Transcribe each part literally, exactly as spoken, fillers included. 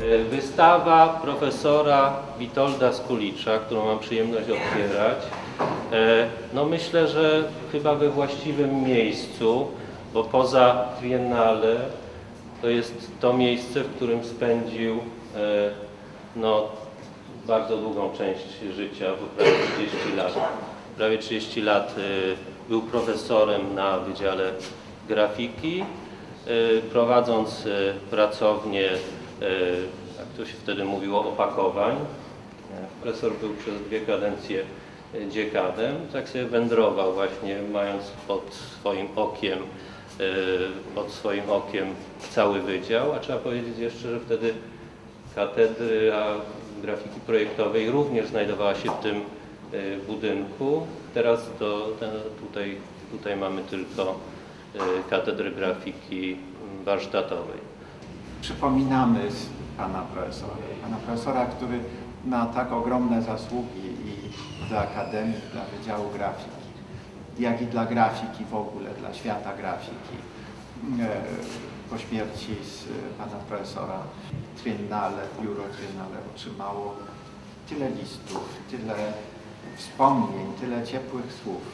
Wystawa profesora Witolda Skulicza, którą mam przyjemność otwierać, no myślę, że chyba we właściwym miejscu, bo poza Triennale to jest to miejsce, w którym spędził no, bardzo długą część życia, bo prawie trzydzieści lat. Prawie trzydzieści lat był profesorem na Wydziale Grafiki, prowadząc pracownię, jak to się wtedy mówiło, opakowań. Profesor był przez dwie kadencje dziekanem, tak sobie wędrował właśnie, mając pod swoim okiem, pod swoim okiem cały wydział, a trzeba powiedzieć jeszcze, że wtedy katedra grafiki projektowej również znajdowała się w tym budynku. Teraz to ten, tutaj, tutaj mamy tylko katedrę grafiki warsztatowej. Przypominamy pana profesora, pana profesora, który ma tak ogromne zasługi i dla Akademii, dla Wydziału Grafiki, jak i dla grafiki w ogóle, dla świata grafiki. Po śmierci z pana profesora Triennale, biuro Triennale otrzymało tyle listów, tyle wspomnień, tyle ciepłych słów,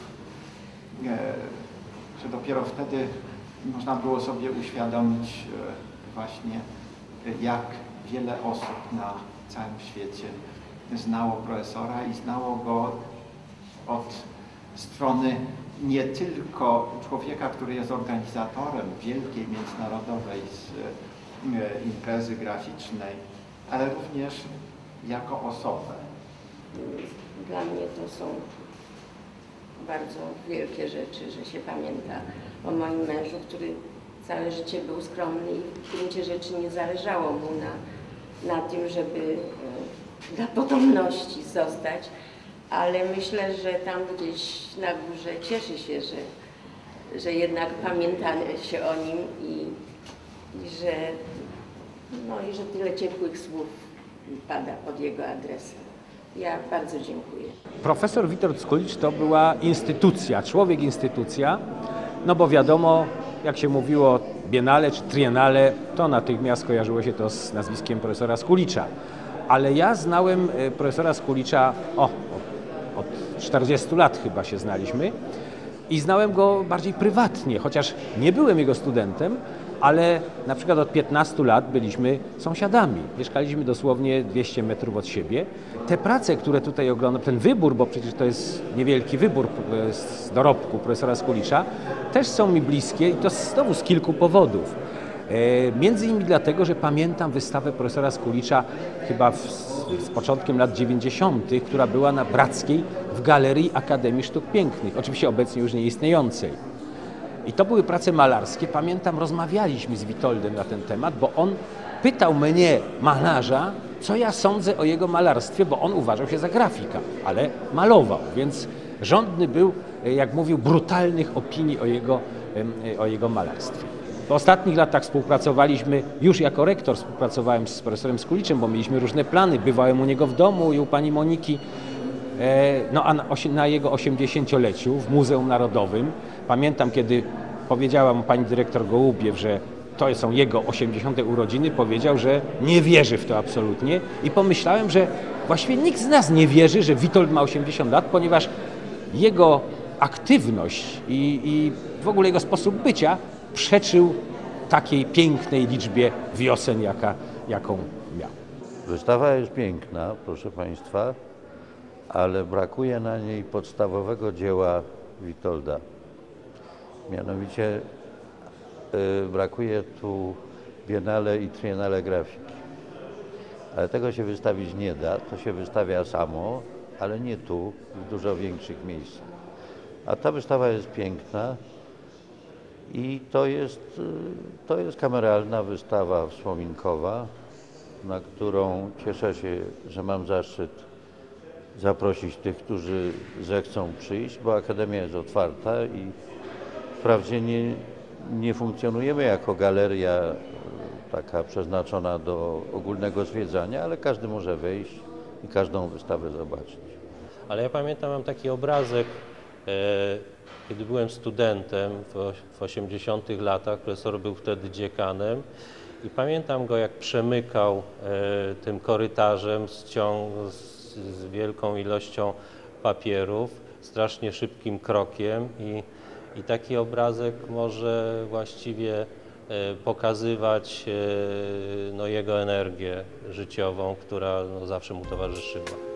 że dopiero wtedy można było sobie uświadomić właśnie, jak wiele osób na całym świecie znało profesora i znało go od strony nie tylko człowieka, który jest organizatorem wielkiej międzynarodowej imprezy graficznej, ale również jako osobę. Dla mnie to są bardzo wielkie rzeczy, że się pamięta o moim mężu, który całe życie był skromny i w gruncie rzeczy nie zależało mu na, na tym, żeby e, dla potomności zostać, ale myślę, że tam gdzieś na górze cieszy się, że, że jednak pamięta się o nim i, i, że, no, i że tyle ciepłych słów pada pod jego adresem. Ja bardzo dziękuję. Profesor Witold Skulicz to była instytucja, człowiek instytucja, no bo wiadomo, jak się mówiło Biennale czy Triennale, to natychmiast kojarzyło się to z nazwiskiem profesora Skulicza. Ale ja znałem profesora Skulicza, o, od czterdziestu lat chyba się znaliśmy i znałem go bardziej prywatnie, chociaż nie byłem jego studentem, ale na przykład od piętnastu lat byliśmy sąsiadami. Mieszkaliśmy dosłownie dwieście metrów od siebie. Te prace, które tutaj oglądam, ten wybór, bo przecież to jest niewielki wybór z dorobku profesora Skulicza, też są mi bliskie i to znowu z kilku powodów. E, między innymi dlatego, że pamiętam wystawę profesora Skulicza chyba w, z początkiem lat dziewięćdziesiątych, która była na Brackiej w Galerii Akademii Sztuk Pięknych, oczywiście obecnie już nieistniejącej. I to były prace malarskie. Pamiętam, rozmawialiśmy z Witoldem na ten temat, bo on pytał mnie, malarza, co ja sądzę o jego malarstwie, bo on uważał się za grafika, ale malował, więc żądny był, jak mówił, brutalnych opinii o jego, o jego malarstwie. W ostatnich latach współpracowaliśmy, już jako rektor współpracowałem z profesorem Skuliczem, bo mieliśmy różne plany, bywałem u niego w domu i u pani Moniki. No a na, na jego osiemdziesięcioleciu w Muzeum Narodowym, pamiętam, kiedy powiedziała mu pani dyrektor Gołubiew, że to są jego osiemdziesiąte urodziny, powiedział, że nie wierzy w to absolutnie i pomyślałem, że właściwie nikt z nas nie wierzy, że Witold ma osiemdziesiąt lat, ponieważ jego aktywność i, i w ogóle jego sposób bycia przeczył takiej pięknej liczbie wiosen, jaka, jaką miał. Wystawa jest piękna, proszę państwa, ale brakuje na niej podstawowego dzieła Witolda. Mianowicie yy, brakuje tu Biennale i Triennale grafiki. Ale tego się wystawić nie da, to się wystawia samo, ale nie tu, w dużo większych miejscach. A ta wystawa jest piękna i to jest, yy, to jest kameralna wystawa wspominkowa, na którą cieszę się, że mam zaszczyt zaprosić tych, którzy zechcą przyjść, bo Akademia jest otwarta i wprawdzie nie, nie funkcjonujemy jako galeria taka przeznaczona do ogólnego zwiedzania, ale każdy może wejść i każdą wystawę zobaczyć. Ale ja pamiętam, mam taki obrazek, e, kiedy byłem studentem w osiemdziesiątych latach, profesor był wtedy dziekanem I pamiętam go, jak przemykał e, tym korytarzem z, ciąg, z, z wielką ilością papierów, strasznie szybkim krokiem i, i taki obrazek może właściwie e, pokazywać e, no, jego energię życiową, która no, zawsze mu towarzyszyła.